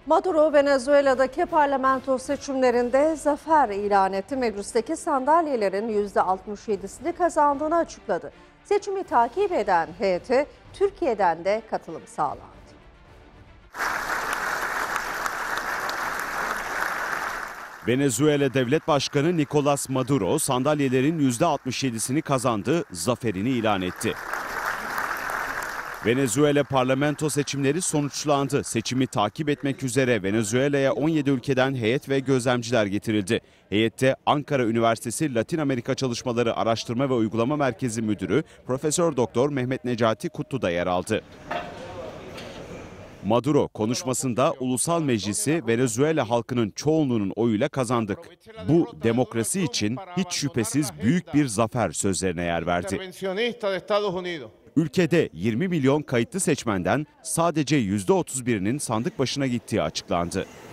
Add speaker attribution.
Speaker 1: Maduro, Venezuela'daki parlamento seçimlerinde zafer ilan etti. Meclisteki sandalyelerin %67'sini kazandığını açıkladı. Seçimi takip eden heyete Türkiye'den de katılım sağlandı.
Speaker 2: Venezuela Devlet Başkanı Nicolás Maduro sandalyelerin %67'sini kazandı, zaferini ilan etti. Venezuela parlamento seçimleri sonuçlandı. Seçimi takip etmek üzere Venezuela'ya 17 ülkeden heyet ve gözlemciler getirildi. Heyette Ankara Üniversitesi Latin Amerika Çalışmaları Araştırma ve Uygulama Merkezi Müdürü Profesör Doktor Mehmet Necati Kutlu da yer aldı. Maduro konuşmasında ulusal meclisi Venezuela halkının çoğunluğunun oyuyla kazandık. Bu demokrasi için hiç şüphesiz büyük bir zafer sözlerine yer verdi. Ülkede 20 milyon kayıtlı seçmenden sadece %31'inin sandık başına gittiği açıklandı.